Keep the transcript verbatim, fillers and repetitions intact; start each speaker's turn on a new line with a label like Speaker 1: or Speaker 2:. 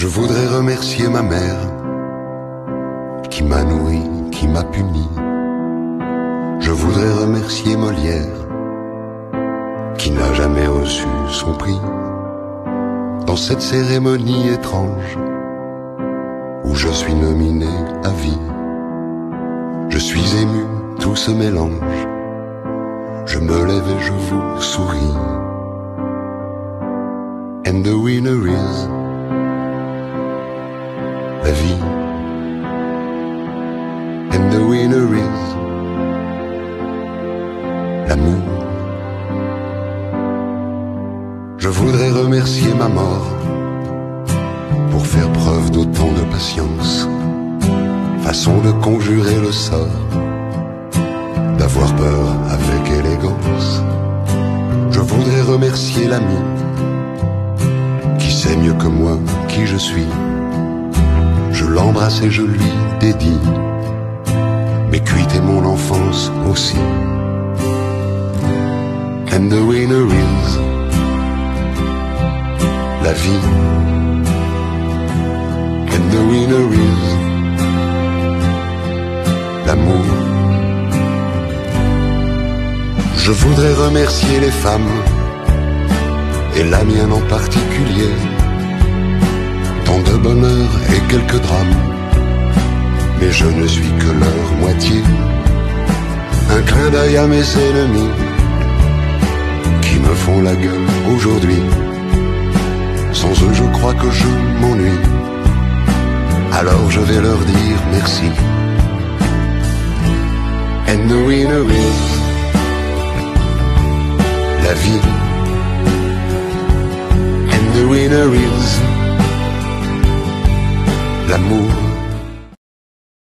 Speaker 1: Je voudrais remercier ma mère qui m'a nourri, qui m'a puni. Je voudrais remercier Molière qui n'a jamais reçu son prix. Dans cette cérémonie étrange où je suis nominé à vie, je suis ému, tout se mélange. Je me lève et je vous souris. And the winner is la vie. And the winner is l'amour. Je voudrais remercier ma mort pour faire preuve d'autant de patience, façon de conjurer le sort, d'avoir peur avec élégance. Je voudrais remercier l'ami qui sait mieux que moi qui je suis. Je l'embrasse et je lui dédie mes cuites et mon enfance aussi. And the winner is la vie. And the winner is l'amour. Je voudrais remercier les femmes, et la mienne en particulier. Tant de bonheur et quelques drames, mais je ne suis que leur moitié. Un clin d'œil à mes ennemis qui me font la gueule aujourd'hui. Sans eux je crois que je m'ennuie, alors je vais leur dire merci. And the winner is la vie. And the winner is l'amour.